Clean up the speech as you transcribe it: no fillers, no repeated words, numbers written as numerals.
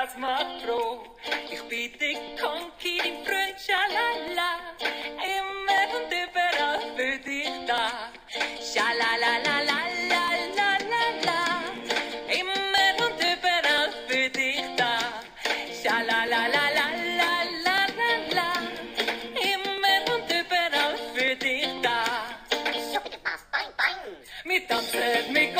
das macht froh. Ich bin die Konki, dein Freund, schalala. Immer und überall für dich da. Schalalalalalalalala. Immer und überall für dich da. Schalalalalalalalala. Immer und überall für dich da. Wir tanzen, wir